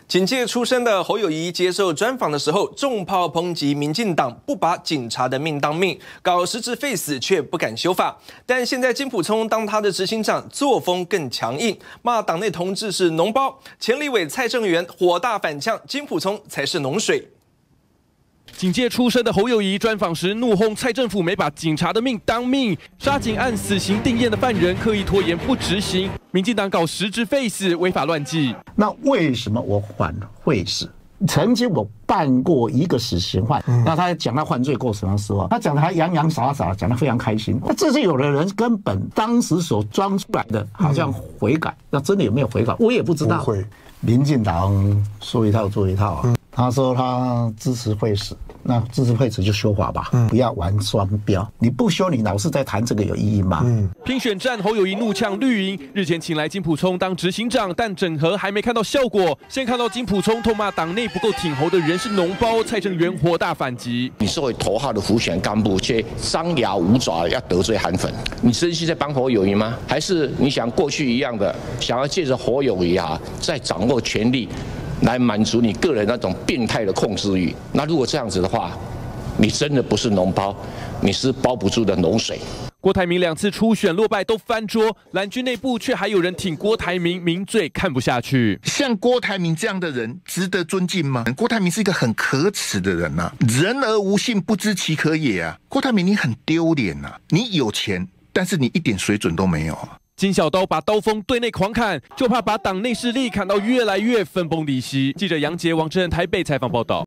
警界出身的侯友宜接受专访的时候，重炮抨击民进党不把警察的命当命，搞实质废死却不敢修法。但现在金溥聪当他的执行长，作风更强硬，骂党内同志是脓包，前立委蔡正元火大反呛，金溥聪才是脓水。 警界出身的侯友宜专访时怒轰蔡政府没把警察的命当命，杀警案死刑定验的犯人刻意拖延不执行，民进党搞实质废死，违法乱纪。 那为什么我反会死？曾经我办过一个死刑犯，那他讲他犯罪过程的时候，他讲的还洋洋洒洒，讲得非常开心。那这是有的人根本当时所装出来的，好像悔改，那真的有没有悔改，我也不知道。不会，民进党说一套做一套啊。 他说他支持废死，那支持废死就修法吧，不要玩双标。你不修，你老是在谈这个有意义吗？ 拼选战，侯友宜怒呛绿营，日前请来金溥聪当执行长，但整合还没看到效果。先看到金溥聪痛骂党内不够挺侯的人是脓包，蔡正元火大反击。 你作为头号的辅选干部，却张牙舞爪要得罪韩粉，你真心在帮侯友宜吗？还是你想过去一样的，想要借着侯友宜再掌握权力？ 来满足你个人那种变态的控制欲。那如果这样子的话，你真的不是脓包，你是包不住的脓水。 郭台铭2次初选落败都翻桌，蓝军内部却还有人挺郭台铭，名嘴看不下去。 像郭台铭这样的人值得尊敬吗？郭台铭是一个很可耻的人呐，人而无信，不知其可也啊！郭台铭你很丢脸呐，你有钱，但是你一点水准都没有啊。 金小刀把刀锋对内狂砍，就怕把党内势力砍到越来越分崩离析。记者杨杰、王志仁台北采访报道。